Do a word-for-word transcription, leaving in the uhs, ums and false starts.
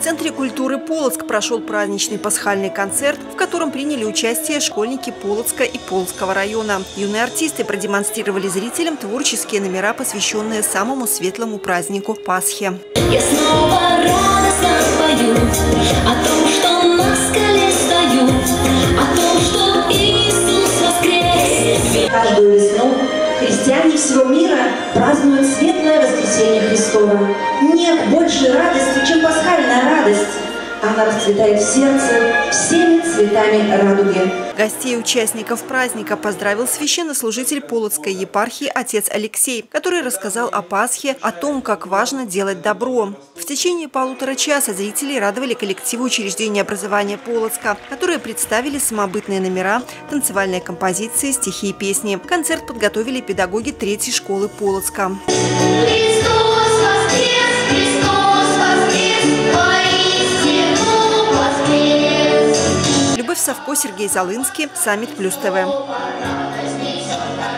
Центре культуры Полоцк прошел праздничный пасхальный концерт, в котором приняли участие школьники Полоцка и Полоцкого района. Юные артисты продемонстрировали зрителям творческие номера, посвященные самому светлому празднику Пасхе. Я снова радостно пою о том, что на скале стою, о том, что Иисус воскрес. Каждую весну христиане всего мира празднуют светлое воскресение Христово. Нет большей радости, чем пасхальная радость. Она расцветает в сердце всеми цветами радуги. Гостей участников праздника поздравил священнослужитель Полоцкой епархии отец Алексей, который рассказал о Пасхе, о том, как важно делать добро. В течение полутора часа зрители радовали коллективы учреждения образования Полоцка, которые представили самобытные номера, танцевальные композиции, стихи и песни. Концерт подготовили педагоги третьей школы Полоцка. Любовь Савко, Сергей Залынский, Саммит Плюс ТВ.